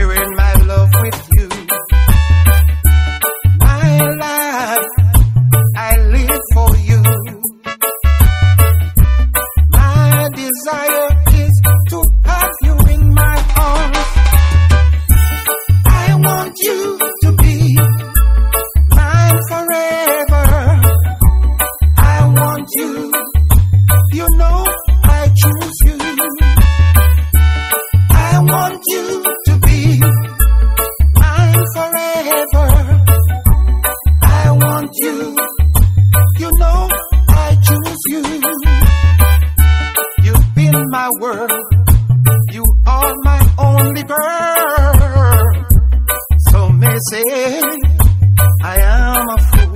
sharing my love with you. My life, I live for you. My desire is to have you in my arms. I want you to be mine forever. I want you, you know I choose you. I want you to be mine forever. I want you, you know I choose you. You've been my world, you are my only girl. Some may say I am a fool,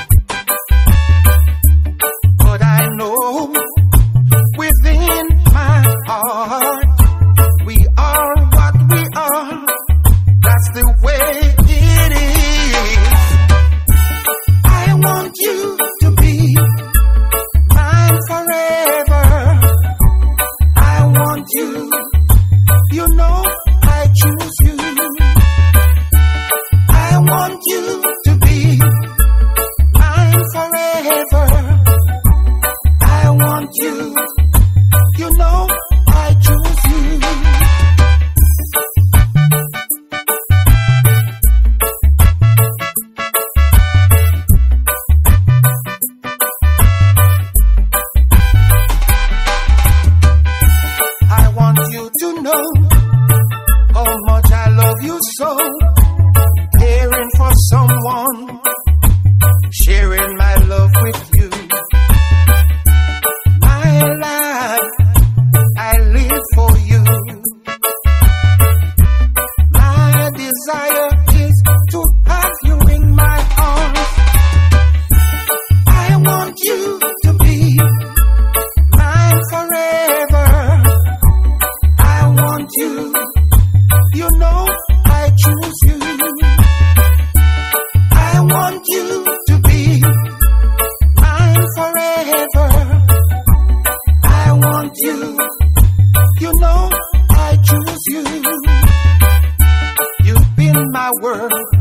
but I know within my heart we are what we are. That's the way it is. I want you to be mine forever. I want you, you know I choose you. I want you to be mine forever. I want you, you know I choose you. I want you to know how much I love you so. Caring for someone, sharing my love with you. My life, I live for you. My desire is to have you in my arms. I want you to be mine forever. I want you, you know I choose you. I want you to be mine forever. I want you, you know I choose you. You've been my world,